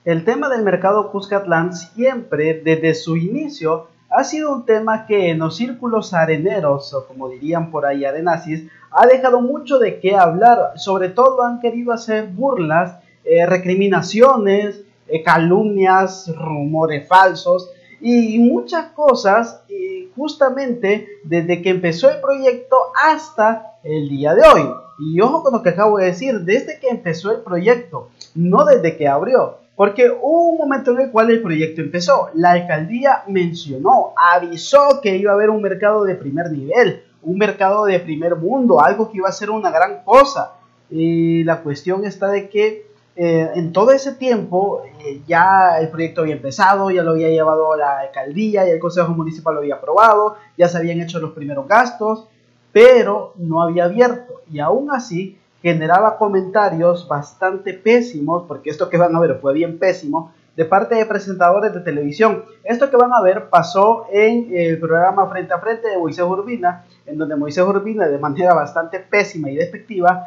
El tema del mercado Cuscatlán siempre, desde su inicio, ha sido un tema que en los círculos areneros, o como dirían por ahí arenazis, ha dejado mucho de qué hablar. Sobre todo han querido hacer burlas, recriminaciones, calumnias, rumores falsos y muchas cosas, justamente desde que empezó el proyecto hasta el día de hoy. Y ojo con lo que acabo de decir, desde que empezó el proyecto, no desde que abrió. Porque hubo un momento en el cual el proyecto empezó. La alcaldía mencionó, avisó que iba a haber un mercado de primer nivel, un mercado de primer mundo, algo que iba a ser una gran cosa. Y la cuestión está de que en todo ese tiempo ya el proyecto había empezado, ya lo había llevado a la alcaldía, ya el consejo municipal lo había aprobado, ya se habían hecho los primeros gastos, pero no había abierto. Y aún así generaba comentarios bastante pésimos, porque esto que van a ver fue bien pésimo, de parte de presentadores de televisión. Esto que van a ver pasó en el programa Frente a Frente de Moisés Urbina, en donde Moisés Urbina, de manera bastante pésima y despectiva,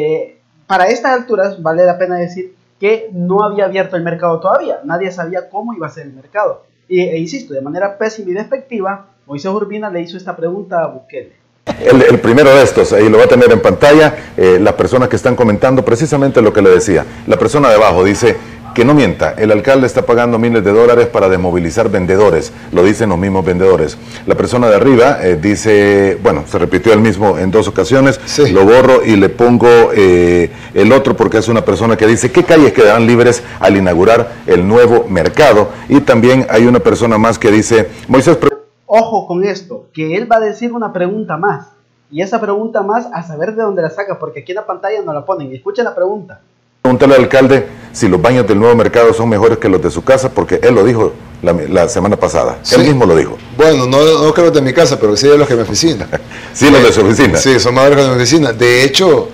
para estas alturas vale la pena decir que no había abierto el mercado todavía, nadie sabía cómo iba a ser el mercado. E insisto, de manera pésima y despectiva, Moisés Urbina le hizo esta pregunta a Bukele. El primero de estos, ahí lo va a tener en pantalla, las personas que están comentando precisamente lo que le decía. La persona de abajo dice que no mienta, el alcalde está pagando miles de dólares para desmovilizar vendedores, lo dicen los mismos vendedores. La persona de arriba dice, bueno, se repitió el mismo en dos ocasiones, sí. Lo borro y le pongo el otro porque es una persona que dice, ¿qué calles quedarán libres al inaugurar el nuevo mercado? Y también hay una persona más que dice, Moisés... Ojo con esto, que él va a decir una pregunta más. Y esa pregunta más, a saber de dónde la saca, porque aquí en la pantalla no la ponen. Escuchen la pregunta. Pregúntale al alcalde si los baños del nuevo mercado son mejores que los de su casa, porque él lo dijo la semana pasada. Sí. Él mismo lo dijo. Bueno, no creo de mi casa, pero sí de los que me oficina. Sí, los de su oficina. Sí, son mejores que los de mi oficina. De hecho,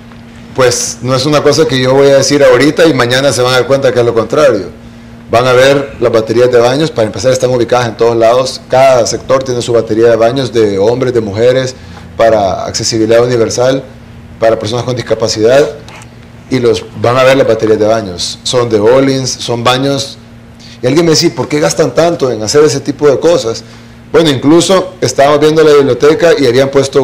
pues no es una cosa que yo voy a decir ahorita y mañana se van a dar cuenta que es lo contrario. Van a ver las baterías de baños, para empezar están ubicadas en todos lados, cada sector tiene su batería de baños de hombres, de mujeres, para accesibilidad universal, para personas con discapacidad, y van a ver las baterías de baños, son de Olins, son baños, y alguien me decía, ¿por qué gastan tanto en hacer ese tipo de cosas? Bueno, incluso estábamos viendo la biblioteca y habían puesto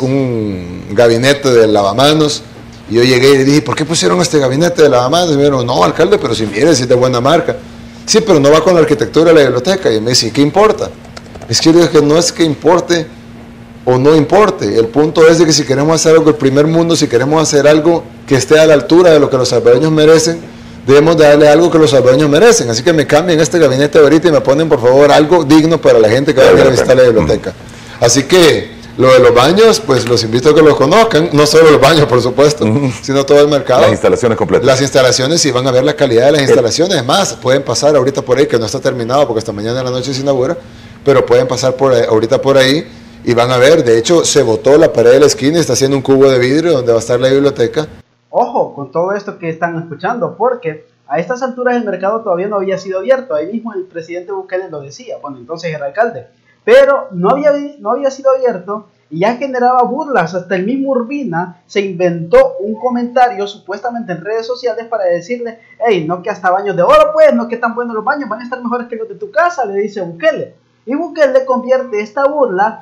un gabinete de lavamanos, y yo llegué y le dije, ¿por qué pusieron este gabinete de lavamanos? Y me dijeron, no, alcalde, pero si mire, si es de buena marca. Sí, pero no va con la arquitectura de la biblioteca. Y me dice, ¿qué importa? Es que yo digo que no es que importe o no importe. El punto es de que si queremos hacer algo del primer mundo, si queremos hacer algo que esté a la altura de lo que los salvadoreños merecen, debemos darle algo que los salvadoreños merecen. Así que me cambien este gabinete ahorita y me ponen, por favor, algo digno para la gente que va a venir a visitar la biblioteca. Así que... lo de los baños, pues los invito a que los conozcan, no solo los baños, por supuesto, sino todo el mercado. Las instalaciones completas. Las instalaciones, y van a ver la calidad de las instalaciones. Es más, pueden pasar ahorita por ahí, que no está terminado porque hasta mañana en la noche se inaugura, pero pueden pasar ahorita por ahí y van a ver. De hecho, se botó la pared de la esquina y está haciendo un cubo de vidrio donde va a estar la biblioteca. Ojo con todo esto que están escuchando, porque a estas alturas el mercado todavía no había sido abierto. Ahí mismo el presidente Bukele lo decía, bueno, entonces era alcalde. Pero no había sido abierto y ya generaba burlas. Hasta el mismo Urbina se inventó un comentario supuestamente en redes sociales para decirle, hey, no que hasta baños de oro, pues, no que tan buenos los baños, van a estar mejores que los de tu casa, le dice Bukele. Y Bukele convierte esta burla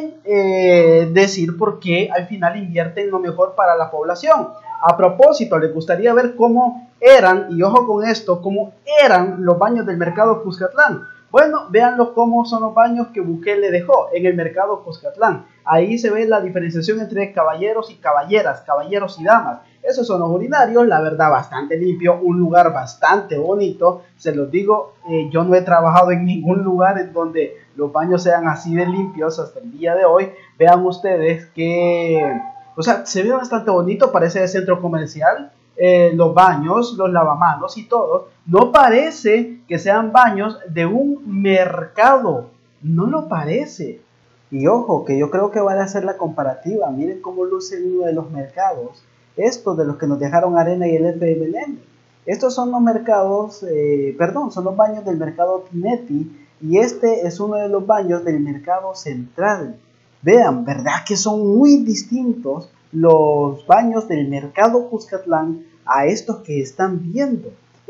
en decir por qué al final invierten lo mejor para la población. A propósito, les gustaría ver cómo eran, y ojo con esto, cómo eran los baños del mercado Cuscatlán. Bueno, véanlo cómo son los baños que Bukele dejó en el mercado Cuscatlán. Ahí se ve la diferenciación entre caballeros y caballeras, caballeros y damas. Esos son los urinarios, la verdad bastante limpio, un lugar bastante bonito. Se los digo, yo no he trabajado en ningún lugar en donde los baños sean así de limpios hasta el día de hoy. Vean ustedes que, o sea, se ve bastante bonito, parece de centro comercial. Los baños, los lavamanos y todo, no parece que sean baños de un mercado, no lo parece. Y ojo, que yo creo que vale hacer la comparativa. Miren cómo luce uno de los mercados, estos de los que nos dejaron Arena y el FMLN. Estos son los mercados, son los baños del mercado Tineti, y este es uno de los baños del mercado central. Vean, ¿verdad que son muy distintos los baños del mercado Cuscatlán a estos que están viendo?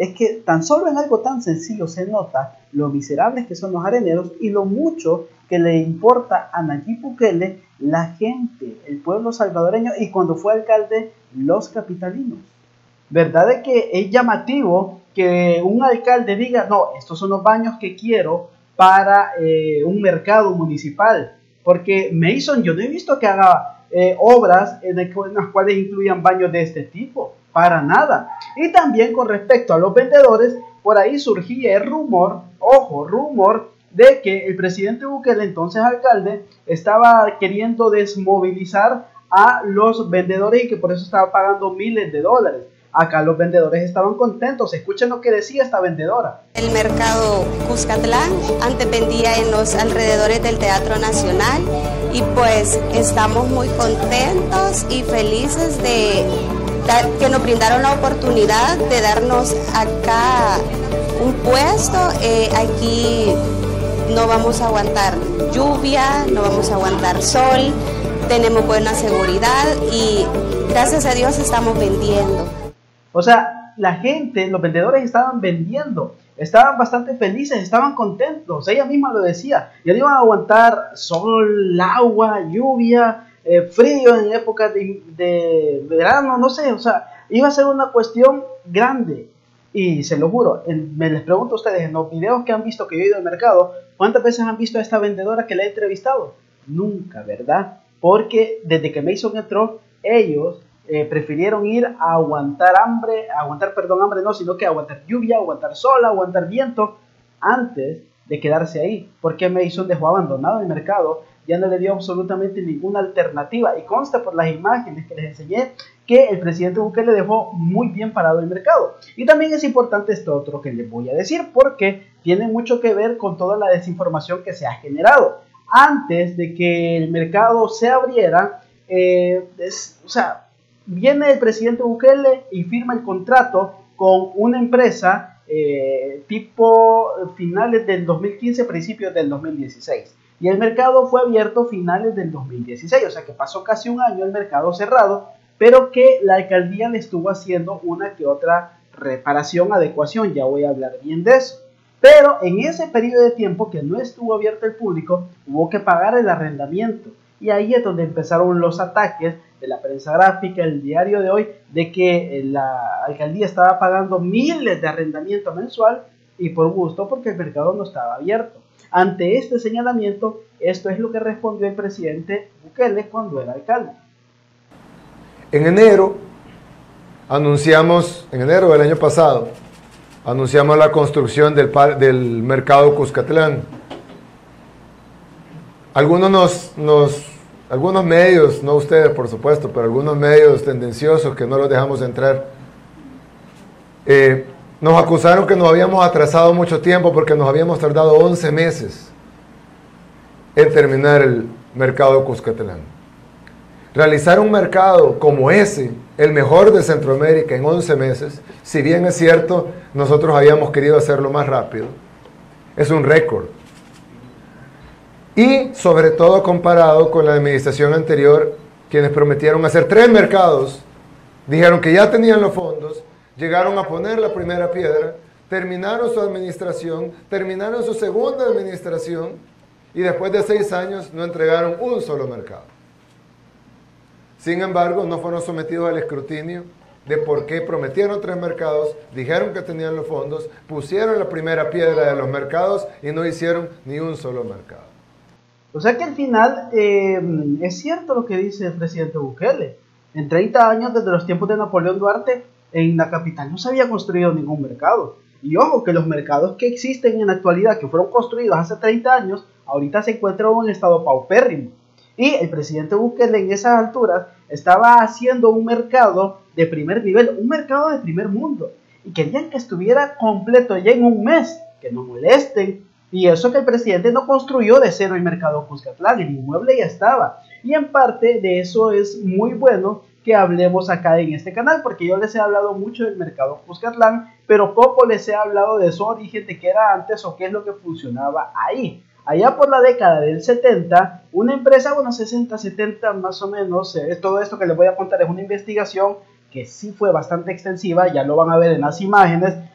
es que tan solo en algo tan sencillo se nota lo miserables que son los areneros y lo mucho que le importa a Nayib Bukele la gente, el pueblo salvadoreño y cuando fue alcalde, los capitalinos. ¿Verdad de que es llamativo que un alcalde diga, no, estos son los baños que quiero para un mercado municipal? Porque Mason, yo no he visto que haga obras en las cuales incluyan baños de este tipo, para nada. Y también con respecto a los vendedores, por ahí surgía el rumor, ojo, rumor, de que el presidente Bukele, entonces alcalde, estaba queriendo desmovilizar a los vendedores y que por eso estaba pagando miles de dólares. Acá los vendedores estaban contentos. Escuchen lo que decía esta vendedora. El mercado Cuscatlán antes vendía en los alrededores del Teatro Nacional y pues estamos muy contentos y felices de que nos brindaron la oportunidad de darnos acá un puesto. Aquí no vamos a aguantar lluvia, no vamos a aguantar sol, tenemos buena seguridad y gracias a Dios estamos vendiendo. O sea, la gente, los vendedores estaban vendiendo, estaban bastante felices, estaban contentos, ella misma lo decía, ya no iban a aguantar sol, agua, lluvia, frío en época de verano, no sé, o sea, iba a ser una cuestión grande. Y se lo juro, me les pregunto a ustedes, en los videos que han visto que yo he ido al mercado, ¿cuántas veces han visto a esta vendedora que la he entrevistado? Nunca, ¿verdad? Porque desde que Mason entró, ellos prefirieron ir a aguantar hambre, sino que aguantar lluvia, aguantar sol, aguantar viento, antes de quedarse ahí. Porque Mason dejó abandonado el mercado, ya no le dio absolutamente ninguna alternativa. Y consta por las imágenes que les enseñé que el presidente Bukele dejó muy bien parado el mercado. Y también es importante esto otro que les voy a decir, porque tiene mucho que ver con toda la desinformación que se ha generado. Antes de que el mercado se abriera, viene el presidente Bukele y firma el contrato con una empresa tipo finales del 2015, principios del 2016. Y el mercado fue abierto finales del 2016, o sea que pasó casi un año el mercado cerrado, pero que la alcaldía le estuvo haciendo una que otra reparación, adecuación, ya voy a hablar bien de eso. Pero en ese periodo de tiempo que no estuvo abierto al público, hubo que pagar el arrendamiento. Y ahí es donde empezaron los ataques de la prensa gráfica, el diario de hoy, de que la alcaldía estaba pagando miles de arrendamiento mensual y por gusto porque el mercado no estaba abierto. Ante este señalamiento, esto es lo que respondió el presidente Bukele cuando era alcalde. En enero del año pasado, anunciamos la construcción del mercado Cuscatlán. Algunos medios, no ustedes por supuesto, pero algunos medios tendenciosos que no los dejamos entrar, nos acusaron que nos habíamos atrasado mucho tiempo porque nos habíamos tardado 11 meses en terminar el mercado Cuscatlán. Realizar un mercado como ese, el mejor de Centroamérica, en 11 meses, si bien es cierto, nosotros habíamos querido hacerlo más rápido, es un récord. Y sobre todo comparado con la administración anterior, quienes prometieron hacer 3 mercados, dijeron que ya tenían los fondos, llegaron a poner la primera piedra, terminaron su administración, terminaron su segunda administración y después de 6 años no entregaron un solo mercado. Sin embargo, no fueron sometidos al escrutinio de por qué prometieron 3 mercados, dijeron que tenían los fondos, pusieron la primera piedra de los mercados y no hicieron ni un solo mercado. O sea que al final es cierto lo que dice el presidente Bukele. En 30 años, desde los tiempos de Napoleón Duarte, en la capital no se había construido ningún mercado. Y ojo, que los mercados que existen en la actualidad, que fueron construidos hace 30 años, ahorita se encuentran en estado paupérrimo. Y el presidente Bukele en esas alturas estaba haciendo un mercado de primer nivel, un mercado de primer mundo. Y querían que estuviera completo ya en un mes, que no molesten. Y eso que el presidente no construyó de cero el mercado Cuscatlán, el inmueble ya estaba. Y en parte de eso es muy bueno que hablemos acá en este canal, porque yo les he hablado mucho del mercado Cuscatlán, pero poco les he hablado de su origen, de qué era antes o qué es lo que funcionaba ahí. Allá por la década del 70, una empresa, 60, 70 más o menos, todo esto que les voy a contar es una investigación que sí fue bastante extensiva, ya lo van a ver en las imágenes,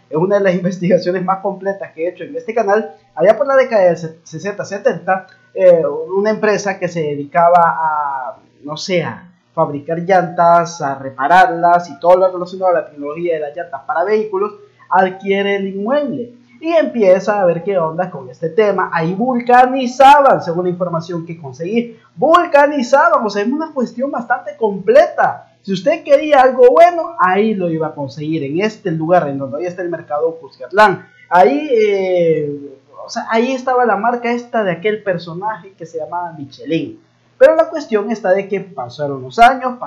es una de las investigaciones más completas que he hecho en este canal. Allá por la década del 60-70, una empresa que se dedicaba a, no sé, a fabricar llantas, a repararlas y todo lo relacionado a la tecnología de las llantas para vehículos, adquiere el inmueble y empieza a ver qué onda con este tema. Ahí vulcanizaban, según la información que conseguí, vulcanizaban, o sea, es una cuestión bastante completa. Si usted quería algo bueno, ahí lo iba a conseguir, en este lugar, en donde hoy está el mercado Cuscatlán. Ahí, o sea, ahí estaba la marca esta de aquel personaje que se llamaba Michelin. Pero la cuestión está de que pasaron los años,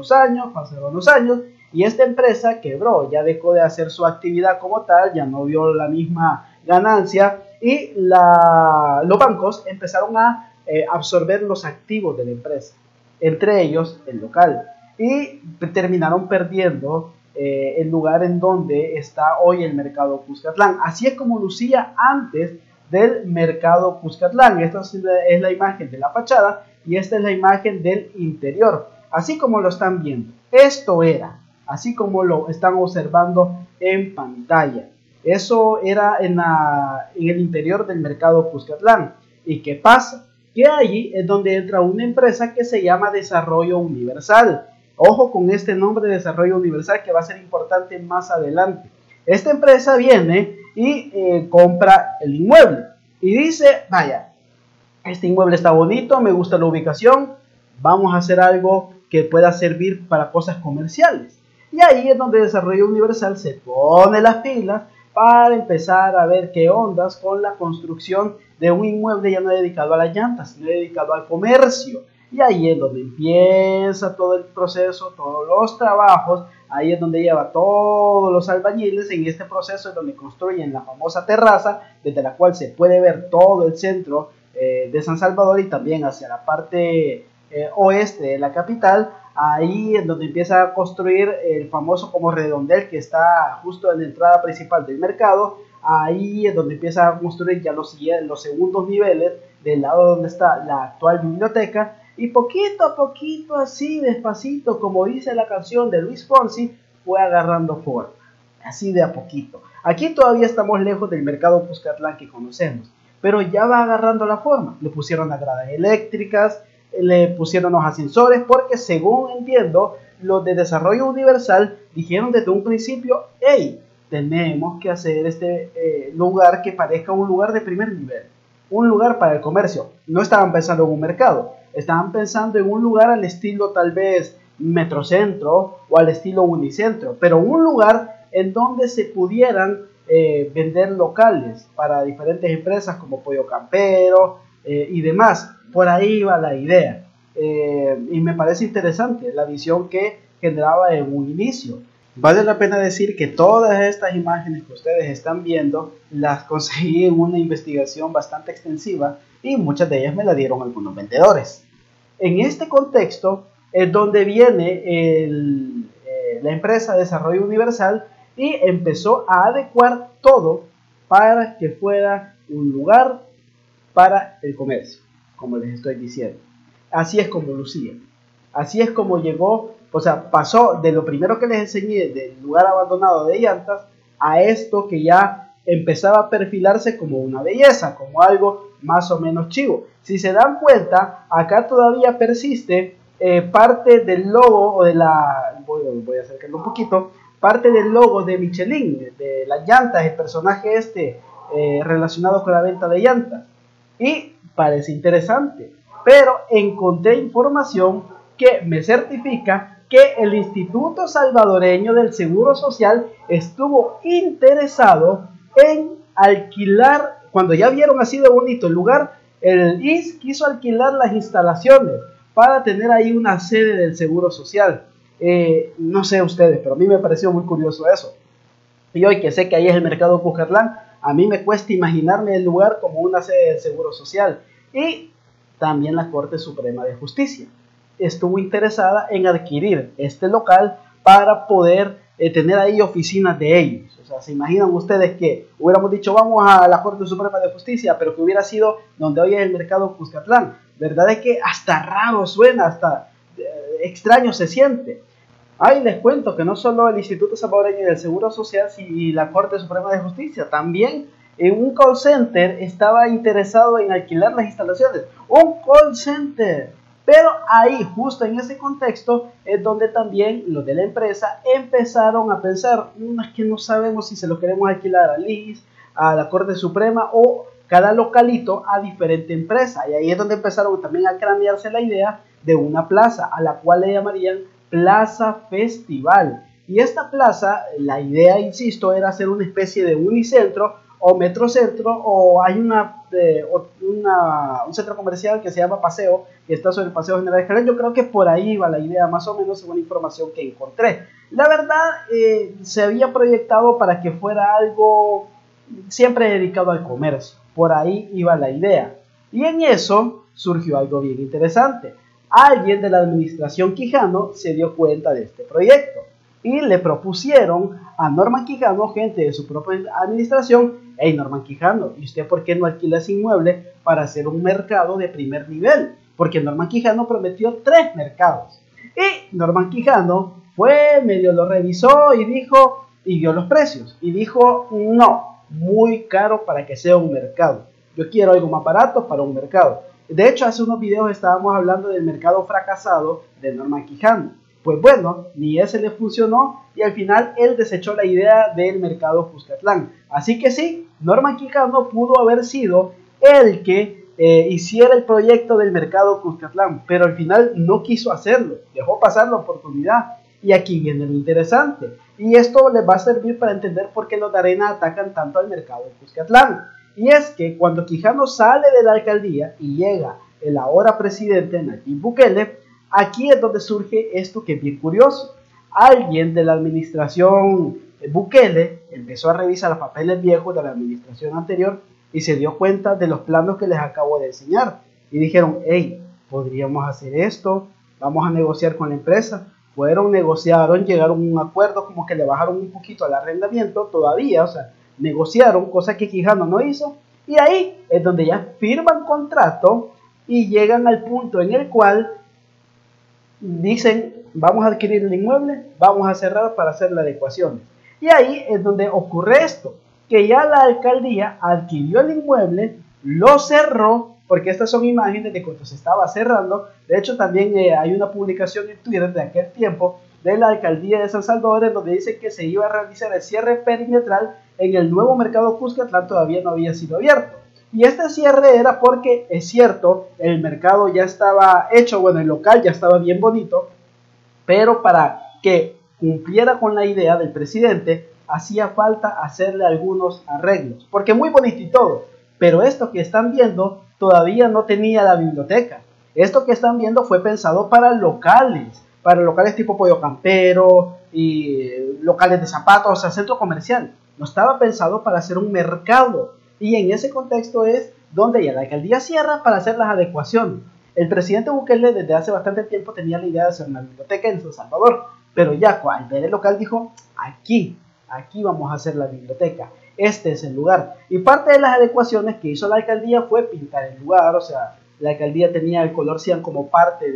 y esta empresa quebró, ya dejó de hacer su actividad como tal, ya no vio la misma ganancia, y los bancos empezaron a absorber los activos de la empresa, entre ellos el local, y terminaron perdiendo el lugar en donde está hoy el mercado Cuscatlán. Así es como lucía antes del mercado Cuscatlán. Esta es la imagen de la fachada y esta es la imagen del interior, así como lo están viendo. Esto era, así como lo están observando en pantalla, eso era en el interior del mercado Cuscatlán. ¿Y qué pasa? Que allí es donde entra una empresa que se llama Desarrollo Universal. Ojo con este nombre, Desarrollo Universal, que va a ser importante más adelante. Esta empresa viene y compra el inmueble y dice, vaya, este inmueble está bonito, me gusta la ubicación, vamos a hacer algo que pueda servir para cosas comerciales. Y ahí es donde Desarrollo Universal se pone las pilas para empezar a ver qué ondas con la construcción de un inmueble ya no dedicado a las llantas, sino dedicado al comercio. Y ahí es donde empieza todo el proceso, todos los trabajos, ahí es donde lleva todos los albañiles. En este proceso es donde construyen la famosa terraza, desde la cual se puede ver todo el centro de San Salvador y también hacia la parte oeste de la capital. Ahí es donde empieza a construir el famoso como redondel que está justo en la entrada principal del mercado. Ahí es donde empieza a construir ya los segundos niveles del lado donde está la actual biblioteca. Y poquito a poquito, así despacito, como dice la canción de Luis Fonsi, fue agarrando forma. Así de a poquito. Aquí todavía estamos lejos del mercado Cuscatlán que conocemos, pero ya va agarrando la forma. Le pusieron las gradas eléctricas, le pusieron los ascensores, porque según entiendo, los de Desarrollo Universal dijeron desde un principio, hey, tenemos que hacer este lugar que parezca un lugar de primer nivel, un lugar para el comercio. No estaban pensando en un mercado, estaban pensando en un lugar al estilo tal vez Metrocentro o al estilo Unicentro, pero un lugar en donde se pudieran vender locales para diferentes empresas como Pollo Campero y demás. Por ahí va la idea, y me parece interesante la visión que generaba en un inicio. Vale la pena decir que todas estas imágenes que ustedes están viendo las conseguí en una investigación bastante extensiva y muchas de ellas me las dieron algunos vendedores. En este contexto es donde viene la empresa Desarrollo Universal y empezó a adecuar todo para que fuera un lugar para el comercio, como les estoy diciendo. Así es como lucía, así es como llegó. O sea, pasó de lo primero que les enseñé, del lugar abandonado de llantas, a esto que ya empezaba a perfilarse como una belleza, como algo más o menos chivo. Si se dan cuenta, acá todavía persiste parte del logo, o de la... Voy a acercarlo un poquito. Parte del logo de Michelin, de las llantas, el personaje relacionado con la venta de llantas. Y parece interesante, pero encontré información que me certifica que el Instituto Salvadoreño del Seguro Social estuvo interesado en alquilar, cuando ya vieron así de bonito el lugar, el IS quiso alquilar las instalaciones para tener ahí una sede del Seguro Social. No sé ustedes, pero a mí me pareció muy curioso eso. Y hoy que sé que ahí es el mercado Cuscatlán, a mí me cuesta imaginarme el lugar como una sede del Seguro Social. Y también la Corte Suprema de Justicia estuvo interesada en adquirir este local para poder tener ahí oficinas de ellos. O sea, ¿se imaginan ustedes que hubiéramos dicho vamos a la Corte Suprema de Justicia, pero que hubiera sido donde hoy es el mercado Cuscatlán? ¿Verdad es que hasta raro suena, hasta extraño se siente? Ay, les cuento que no solo el Instituto Salvadoreño del Seguro Social y la Corte Suprema de Justicia, también en un call center estaba interesado en alquilar las instalaciones. ¡Un call center! Pero ahí, justo en ese contexto, es donde también los de la empresa empezaron a pensar, es que no sabemos si se lo queremos alquilar al IS, a la Corte Suprema o cada localito a diferente empresa. Y ahí es donde empezaron también a cranearse la idea de una plaza, a la cual le llamarían Plaza Festival. Y esta plaza, la idea, insisto, era hacer una especie de unicentro o metrocentro, o hay un centro comercial que se llama Paseo, que está sobre el Paseo General Escalera. Yo creo que por ahí va la idea, más o menos, según la información que encontré. La verdad, se había proyectado para que fuera algo siempre dedicado al comercio. Por ahí iba la idea. Y en eso surgió algo bien interesante. Alguien de la administración Quijano se dio cuenta de este proyecto y le propusieron a Norman Quijano, gente de su propia administración: hey, Norman Quijano, ¿y usted por qué no alquila ese inmueble para hacer un mercado de primer nivel? Porque Norman Quijano prometió 3 mercados. Y Norman Quijano fue, medio lo revisó y dijo, y vio los precios, y dijo, no, muy caro para que sea un mercado. Yo quiero algo más barato para un mercado. De hecho, hace unos videos estábamos hablando del mercado fracasado de Norman Quijano. Pues bueno, ni ese le funcionó y al final él desechó la idea del mercado Cuscatlán. Así que sí, Norman Quijano pudo haber sido el que hiciera el proyecto del mercado Cuscatlán, pero al final no quiso hacerlo, dejó pasar la oportunidad. Y aquí viene lo interesante, y esto les va a servir para entender por qué los de Arena atacan tanto al mercado de Cuscatlán. Y es que cuando Quijano sale de la alcaldía y llega el ahora presidente Nayib Bukele, aquí es donde surge esto que es bien curioso. Alguien de la administración Bukele empezó a revisar los papeles viejos de la administración anterior y se dio cuenta de los planos que les acabo de enseñar. Y dijeron, hey, podríamos hacer esto, vamos a negociar con la empresa. Fueron, negociaron, llegaron a un acuerdo, como que le bajaron un poquito al arrendamiento todavía, o sea, negociaron, cosa que Quijano no hizo, y ahí es donde ya firman contrato y llegan al punto en el cual dicen, vamos a adquirir el inmueble, vamos a cerrar para hacer la adecuación. Y ahí es donde ocurre esto, que ya la alcaldía adquirió el inmueble, lo cerró, porque estas son imágenes de cuando se estaba cerrando. De hecho, también hay una publicación en Twitter de aquel tiempo de la alcaldía de San Salvador, en donde dice que se iba a realizar el cierre perimetral en el nuevo mercado Cuscatlán, todavía no había sido abierto. Y este cierre era porque, es cierto, el mercado ya estaba hecho, bueno, el local ya estaba bien bonito, pero para que cumpliera con la idea del presidente, hacía falta hacerle algunos arreglos, porque muy bonito y todo, pero esto que están viendo todavía no tenía la biblioteca. Esto que están viendo fue pensado para locales tipo Pollo Campero y locales de zapatos, o sea, centro comercial. No estaba pensado para hacer un mercado. Y en ese contexto es donde ya la alcaldía cierra para hacer las adecuaciones. El presidente Bukele desde hace bastante tiempo tenía la idea de hacer una biblioteca en San Salvador, pero ya al ver el local dijo, aquí vamos a hacer la biblioteca. Este es el lugar. Y parte de las adecuaciones que hizo la alcaldía fue pintar el lugar. O sea, la alcaldía tenía el color cian como parte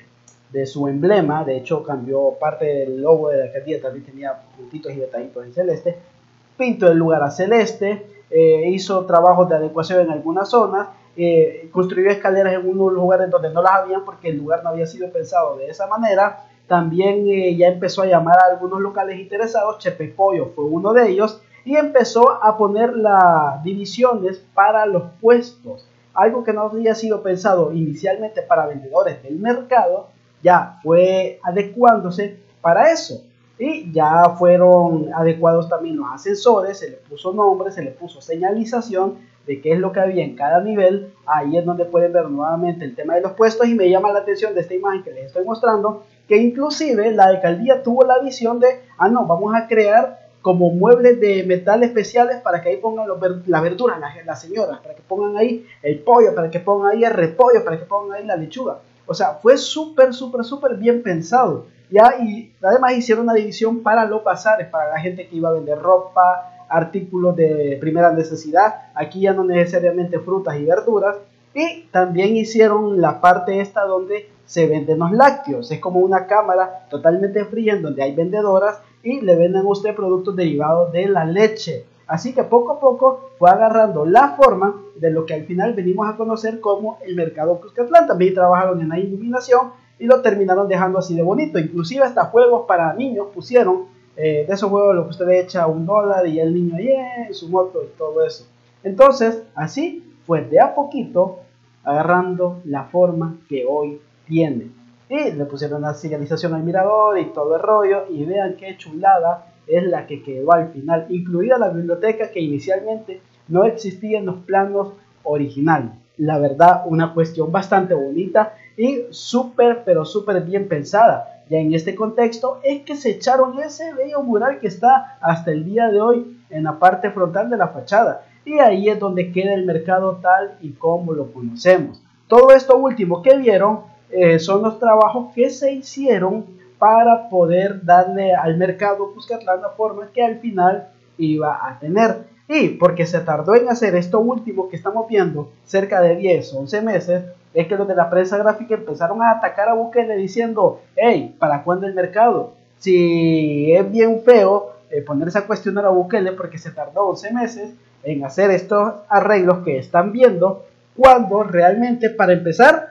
de su emblema. De hecho, cambió parte del logo de la alcaldía. También tenía puntitos y detallitos en celeste. Pintó el lugar a celeste. Hizo trabajos de adecuación en algunas zonas. Construyó escaleras en unos lugares donde no las habían porque el lugar no había sido pensado de esa manera. También ya empezó a llamar a algunos locales interesados. Chepe Pollo fue uno de ellos. Y empezó a poner las divisiones para los puestos. Algo que no había sido pensado inicialmente para vendedores del mercado, ya fue adecuándose para eso. Y ya fueron adecuados también los ascensores, se le puso nombre, se le puso señalización de qué es lo que había en cada nivel. Ahí es donde pueden ver nuevamente el tema de los puestos. Y me llama la atención de esta imagen que les estoy mostrando, que inclusive la alcaldía tuvo la visión de, no, vamos a crear como muebles de metal especiales para que ahí pongan las verduras, las señoras, para que pongan ahí el pollo, para que pongan ahí el repollo, para que pongan ahí la lechuga. O sea, fue súper bien pensado. Ya, y además hicieron una división para los bazares, para la gente que iba a vender ropa, artículos de primera necesidad. Aquí ya no necesariamente frutas y verduras. Y también hicieron la parte esta donde se venden los lácteos. Es como una cámara totalmente fría en donde hay vendedoras y le venden a usted productos derivados de la leche. Así que poco a poco fue agarrando la forma de lo que al final venimos a conocer como el mercado Cuscatlán. También trabajaron en la iluminación y lo terminaron dejando así de bonito. Inclusive hasta juegos para niños pusieron, de esos juegos lo que usted le echa $1 y el niño ahí en su moto y todo eso. Entonces así fue de a poquito agarrando la forma que hoy tiene. Y le pusieron la señalización al mirador y todo el rollo, y vean qué chulada es la que quedó al final, incluida la biblioteca que inicialmente no existía en los planos originales. La verdad, una cuestión bastante bonita y súper, pero súper bien pensada. Ya en este contexto es que se echaron ese bello mural que está hasta el día de hoy en la parte frontal de la fachada. Y ahí es donde queda el mercado tal y como lo conocemos. Todo esto último que vieron son los trabajos que se hicieron para poder darle al mercado Cuscatlán la forma que al final iba a tener. Y porque se tardó en hacer esto último que estamos viendo cerca de 10 o 11 meses, es que los de la prensa gráfica empezaron a atacar a Bukele diciendo: hey, ¿para cuándo el mercado? Si es bien feo ponerse a cuestionar a Bukele porque se tardó 11 meses en hacer estos arreglos que están viendo, cuando realmente, para empezar,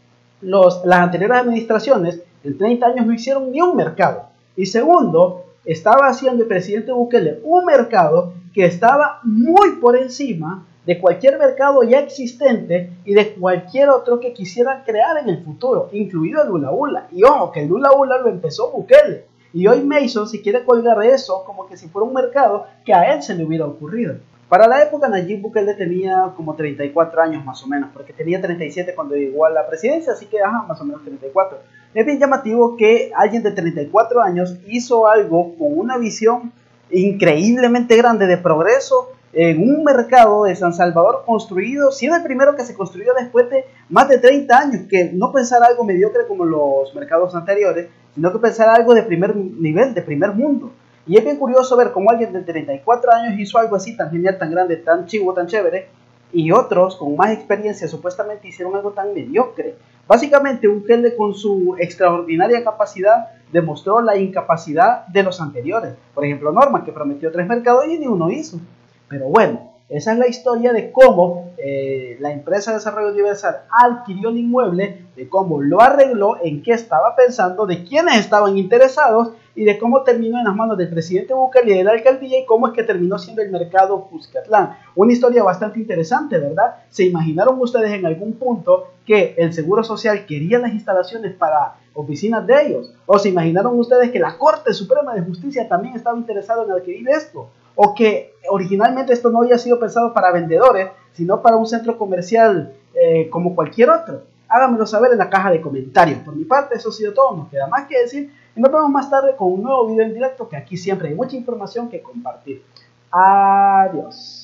las anteriores administraciones en 30 años no hicieron ni un mercado. Y segundo, estaba haciendo el presidente Bukele un mercado que estaba muy por encima de cualquier mercado ya existente y de cualquier otro que quisieran crear en el futuro, incluido el Hula Hula. Y ojo, que el Hula Hula lo empezó Bukele. Y hoy Mason se quiere colgar de eso como que si fuera un mercado que a él se le hubiera ocurrido. Para la época, Nayib Bukele tenía como 34 años más o menos, porque tenía 37 cuando llegó a la presidencia, así que más o menos 34. Es bien llamativo que alguien de 34 años hizo algo con una visión increíblemente grande de progreso en un mercado de San Salvador construido, siendo el primero que se construyó después de más de 30 años, que no pensar algo mediocre como los mercados anteriores, sino que pensar algo de primer nivel, de primer mundo. Y es bien curioso ver cómo alguien de 34 años hizo algo así tan genial, tan grande, tan chivo, tan chévere, y otros con más experiencia supuestamente hicieron algo tan mediocre. Básicamente Bukele, con su extraordinaria capacidad, demostró la incapacidad de los anteriores. Por ejemplo, Norman, que prometió 3 mercados y ni uno hizo. Pero bueno, esa es la historia de cómo la empresa de desarrollo universal adquirió el inmueble, de cómo lo arregló, en qué estaba pensando, de quiénes estaban interesados y de cómo terminó en las manos del presidente Bukele y de la alcaldía, y cómo es que terminó siendo el mercado Cuscatlán. Una historia bastante interesante, ¿verdad? ¿Se imaginaron ustedes en algún punto que el Seguro Social quería las instalaciones para oficinas de ellos? ¿O se imaginaron ustedes que la Corte Suprema de Justicia también estaba interesada en adquirir esto? ¿O que originalmente esto no había sido pensado para vendedores, sino para un centro comercial como cualquier otro? Háganmelo saber en la caja de comentarios. Por mi parte, eso ha sido todo. No queda más que decir. Y nos vemos más tarde con un nuevo video en directo, que aquí siempre hay mucha información que compartir. Adiós.